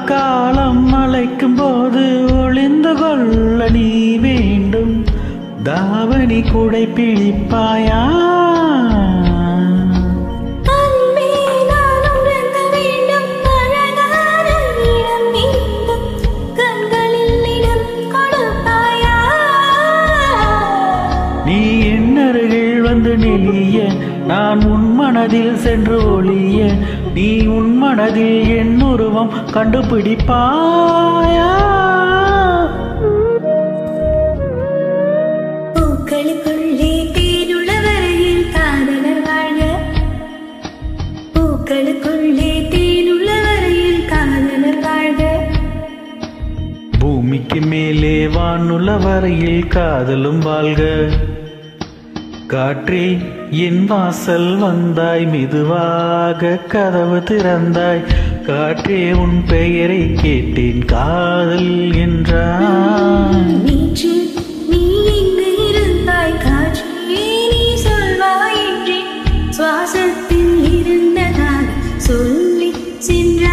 காலம் அழைக்கும் போது ஒளிந்து கொள்ள நீ வேண்டும். தாவணி கூடை பிடிப்பாயா? நீ என்னருகில் வந்து நெளிய, நான் உன் மனதில் சென்று ஒளிய, நீ உன் மனதில் என் உருவம் கண்டுபிடிப்பாயா? பூக்களுக்குள்ளே தேனுள்ள வரையில் காதலர் வாழ்க. பூக்களுக்குள்ளே தேனுள்ள வரையில் காதலர் வாழ்க. பூமிக்கு மேலே வானுள்ள வரையில் காதலும் வாழ்க. காற்றே என் வாசல் வந்தாய், மெதுவாக கதவு திறந்தாய். காற்றே உன் பெயரை கேட்டேன், காதல் என்றாய். நேற்று நீ எங்கு இருந்தாய் காற்றே, நீ சொல்வாய் என்றேன். சுவாசத்தில் இருந்ததாக சொல்லி சென்ற